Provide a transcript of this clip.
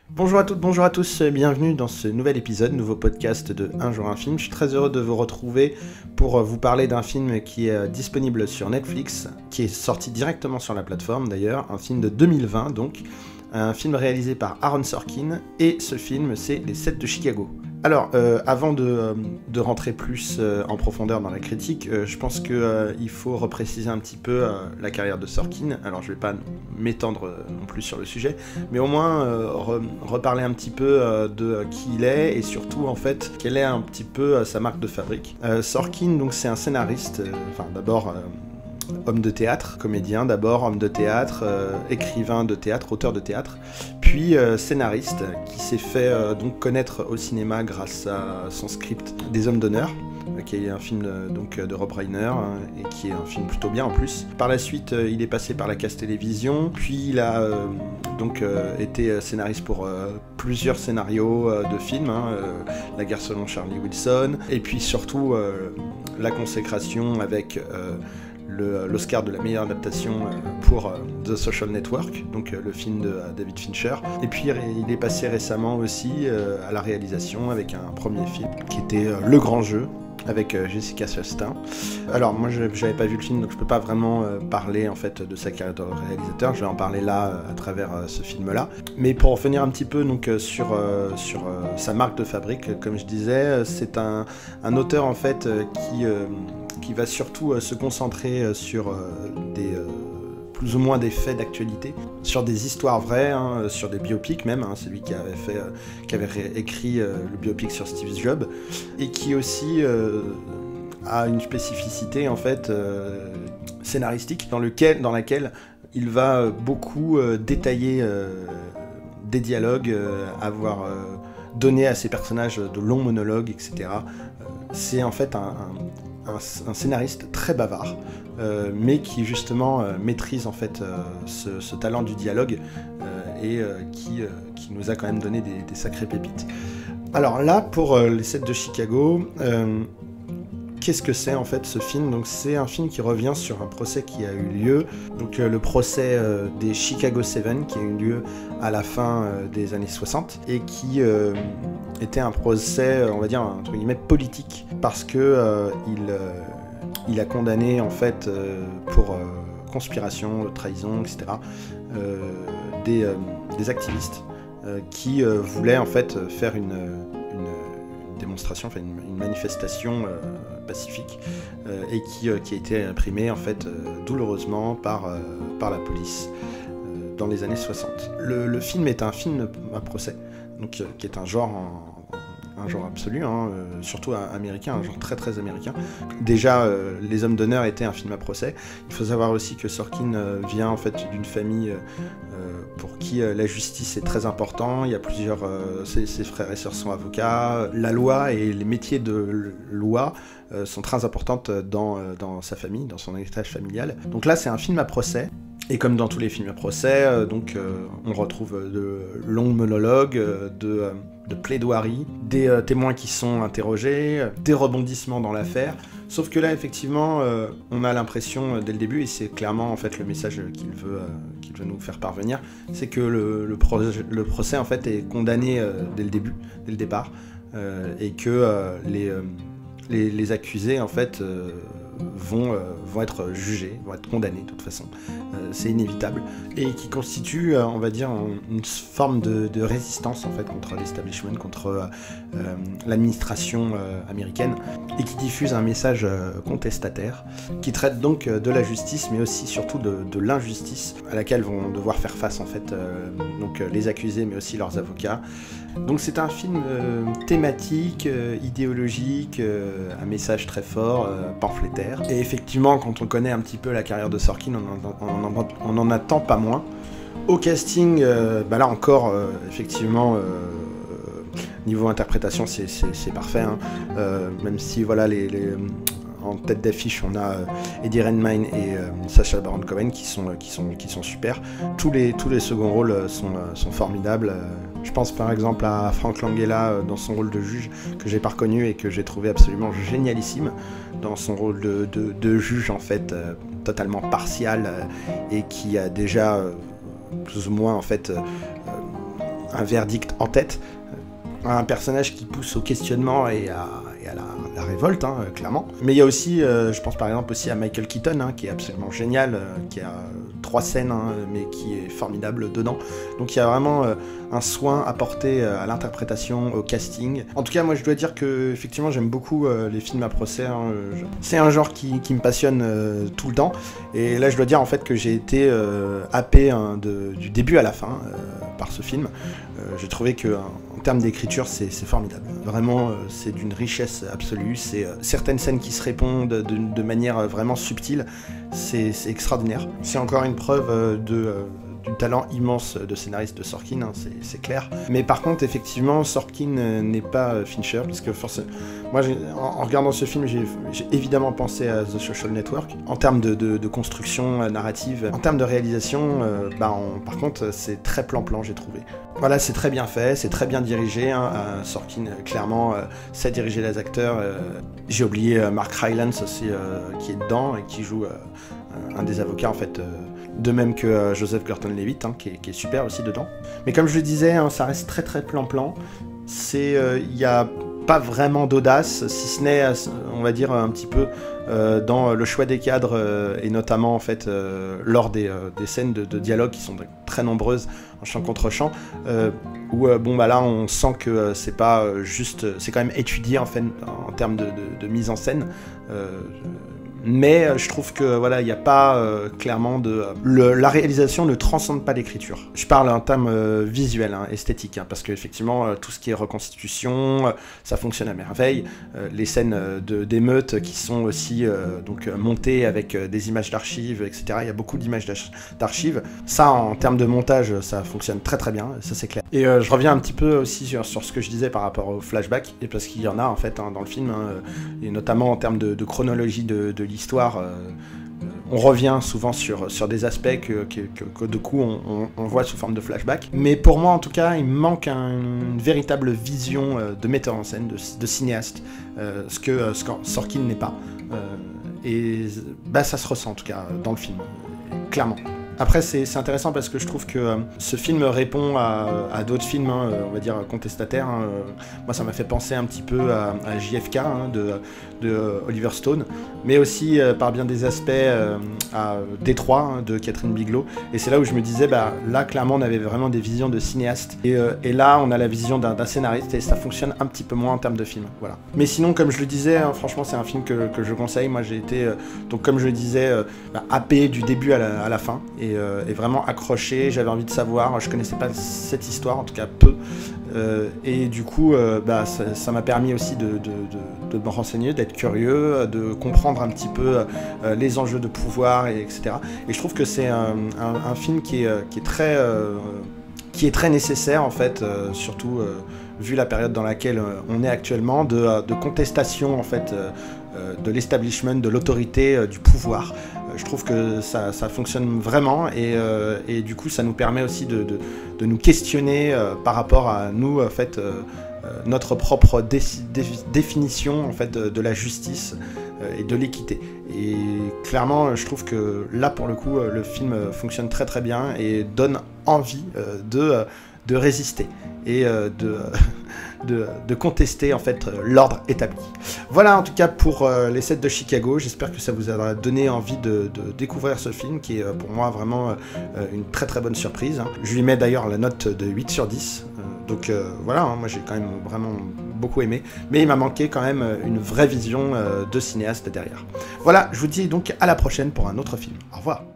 Bonjour à toutes, bonjour à tous, bienvenue dans ce nouvel épisode, nouveau podcast de Un jour un film. Je suis très heureux de vous retrouver pour vous parler d'un film qui est disponible sur Netflix, qui est sorti directement sur la plateforme d'ailleurs, un film de 2020 donc, un film réalisé par Aaron Sorkin, et ce film c'est Les 7 de Chicago. Alors, avant de rentrer plus en profondeur dans la critique, je pense qu'il faut repréciser un petit peu la carrière de Sorkin. Alors, je ne vais pas m'étendre non plus sur le sujet, mais au moins reparler un petit peu de qui il est et surtout, en fait, quelle est un petit peu sa marque de fabrique. Sorkin, donc, c'est un scénariste, d'abord homme de théâtre, comédien d'abord, homme de théâtre, écrivain de théâtre, auteur de théâtre, puis scénariste, qui s'est fait donc connaître au cinéma grâce à son script Des Hommes d'honneur, qui est un film de Rob Reiner, et qui est un film plutôt bien en plus. Par la suite, il est passé par la Casse Télévision, puis il a été scénariste pour plusieurs scénarios de films, La guerre selon Charlie Wilson, et puis surtout la consécration avec l'Oscar de la meilleure adaptation pour The Social Network, donc le film de David Fincher. Et puis il est passé récemment aussi à la réalisation avec un premier film qui était Le Grand Jeu, avec Jessica Chastain. Alors moi j'avais pas vu le film donc je peux pas vraiment parler en fait de sa carrière de réalisateur, je vais en parler là à travers ce film là. Mais pour revenir un petit peu donc sur sa marque de fabrique, comme je disais, c'est un auteur en fait qui va surtout se concentrer sur plus ou moins des faits d'actualité, sur des histoires vraies, sur des biopics même, c'est lui qui avait écrit le biopic sur Steve Jobs, et qui aussi a une spécificité en fait scénaristique dans laquelle il va beaucoup détailler des dialogues, avoir donné à ses personnages de longs monologues, etc. C'est en fait un scénariste très bavard, mais qui justement maîtrise en fait ce talent du dialogue et qui nous a quand même donné des sacrées pépites. Alors là, pour Les 7 de Chicago, qu'est-ce que c'est en fait ce film? Donc c'est un film qui revient sur un procès qui a eu lieu, donc le procès des Chicago 7 qui a eu lieu à la fin des années 60 et qui était un procès, on va dire entre guillemets politique, parce que il a condamné en fait pour conspiration, trahison, etc. Des activistes qui voulaient en fait faire une démonstration, enfin une manifestation pacifique et qui a été réprimée en fait douloureusement par la police dans les années 60. Le film est un film à procès, donc qui est un genre absolu, surtout américain, un genre très très américain. Déjà, Les Hommes d'honneur était un film à procès. Il faut savoir aussi que Sorkin vient en fait d'une famille pour qui la justice est très important. Il y a plusieurs, ses frères et sœurs sont avocats. La loi et les métiers de loi sont très importantes dans sa famille, dans son héritage familial. Donc là, c'est un film à procès. Et comme dans tous les films à procès, on retrouve de longs monologues, de plaidoiries, des témoins qui sont interrogés, des rebondissements dans l'affaire. Sauf que là, effectivement, on a l'impression dès le début, et c'est clairement en fait le message qu'il veut nous faire parvenir, c'est que le procès en fait est condamné dès le départ, et que les accusés en fait vont être jugés, vont être condamnés de toute façon, c'est inévitable, et qui constitue, on va dire, une forme de résistance en fait contre l'establishment, contre l'administration américaine, et qui diffuse un message contestataire, qui traite donc de la justice, mais aussi surtout de l'injustice à laquelle vont devoir faire face en fait les accusés, mais aussi leurs avocats. Donc c'est un film thématique, idéologique, un message très fort, pamphlétaire. Et effectivement, quand on connaît un petit peu la carrière de Sorkin, on en attend pas moins. Au casting, là encore, effectivement, niveau interprétation, c'est parfait, même si voilà en tête d'affiche, on a Eddie Redmayne et Sacha Baron Cohen qui sont super. Tous les seconds rôles sont formidables. Je pense par exemple à Frank Langella dans son rôle de juge, que j'ai pas reconnu et que j'ai trouvé absolument génialissime dans son rôle de juge en fait, totalement partial, et qui a déjà plus ou moins en fait un verdict en tête, un personnage qui pousse au questionnement et à la révolte, hein, clairement. Mais il y a aussi, je pense par exemple aussi à Michael Keaton, hein, qui est absolument génial, qui a 3 scènes, hein, mais qui est formidable dedans. Donc il y a vraiment un soin apporté à l'interprétation, au casting. En tout cas, moi je dois dire que effectivement j'aime beaucoup les films à procès. Hein, c'est un genre qui me passionne tout le temps. Et là je dois dire en fait que j'ai été happé hein, du début à la fin par ce film. J'ai trouvé que en termes d'écriture, c'est formidable. Vraiment, c'est d'une richesse absolue. C'est certaines scènes qui se répondent de manière vraiment subtile. C'est extraordinaire. C'est encore une preuve du talent immense de scénariste de Sorkin, hein, c'est clair. Mais par contre, effectivement, Sorkin n'est pas Fincher, parce que forcément, moi, en regardant ce film, j'ai évidemment pensé à The Social Network. En termes de construction narrative, en termes de réalisation, par contre, c'est très plan-plan, j'ai trouvé. Voilà, c'est très bien fait, c'est très bien dirigé. Hein. Sorkin, clairement, sait diriger les acteurs. J'ai oublié Mark Rylance aussi, qui est dedans et qui joue un des avocats, en fait. De même que Joseph Gordon-Levitt, hein, qui est super aussi dedans. Mais comme je le disais, hein, ça reste très très plan-plan. Il n'y a pas vraiment d'audace, si ce n'est, on va dire, un petit peu dans le choix des cadres, et notamment en fait lors des scènes de dialogue qui sont très nombreuses, en chant contre chant, où là on sent que c'est pas juste, c'est quand même étudié en fait en termes de mise en scène. Mais je trouve que voilà, il n'y a pas clairement la réalisation ne transcende pas l'écriture. Je parle en termes visuels, hein, esthétiques, hein, parce qu'effectivement tout ce qui est reconstitution, ça fonctionne à merveille. Les scènes d'émeutes qui sont aussi donc montées avec des images d'archives, etc. Il y a beaucoup d'images d'archives. Ça, en termes de montage, ça fonctionne très très bien, ça c'est clair. Et je reviens un petit peu aussi sur ce que je disais par rapport au flashback, et parce qu'il y en a en fait hein, dans le film, hein, et notamment en termes de chronologie de l'histoire, on revient souvent sur des aspects que de coup on voit sous forme de flashback. Mais pour moi en tout cas, il me manque une véritable vision de metteur en scène, de cinéaste, ce que Sorkin n'est pas. Et ça se ressent en tout cas dans le film, clairement. Après, c'est intéressant parce que je trouve que ce film répond à d'autres films, hein, on va dire contestataires. Hein. Moi, ça m'a fait penser un petit peu à JFK hein, de Oliver Stone, mais aussi par bien des aspects à Détroit hein, de Catherine Bigelow. Et c'est là où je me disais, là, clairement, on avait vraiment des visions de cinéaste. Et là, on a la vision d'un scénariste et ça fonctionne un petit peu moins en termes de film. Voilà. Mais sinon, comme je le disais, hein, franchement, c'est un film que je conseille. Moi, j'ai été, donc comme je le disais, happé du début à la fin. Et vraiment accroché, j'avais envie de savoir, je connaissais pas cette histoire, en tout cas peu, et du coup ça m'a permis aussi de me renseigner, d'être curieux, de comprendre un petit peu les enjeux de pouvoir, etc. Et je trouve que c'est un film qui est très nécessaire en fait, surtout vu la période dans laquelle on est actuellement, de contestation en fait de l'establishment, de l'autorité, du pouvoir. Je trouve que ça fonctionne vraiment et du coup ça nous permet aussi de nous questionner par rapport à nous en fait, notre propre définition en fait de la justice et de l'équité. Et clairement je trouve que là pour le coup le film fonctionne très très bien et donne envie de résister et de contester en fait l'ordre établi. Voilà en tout cas pour les 7 de Chicago. J'espère que ça vous a donné envie de découvrir ce film qui est pour moi vraiment une très très bonne surprise. Hein. Je lui mets d'ailleurs la note de 8 sur 10. Donc voilà, hein, moi j'ai quand même vraiment beaucoup aimé, mais il m'a manqué quand même une vraie vision de cinéaste derrière. Voilà, je vous dis donc à la prochaine pour un autre film. Au revoir.